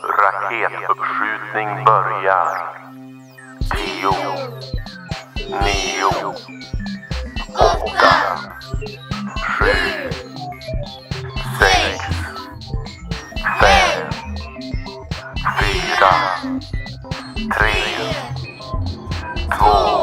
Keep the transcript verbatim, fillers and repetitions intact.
Raketuppskjutning börjar. Tio, nio, åtta, sju, sex, fem, fyra, tre, två,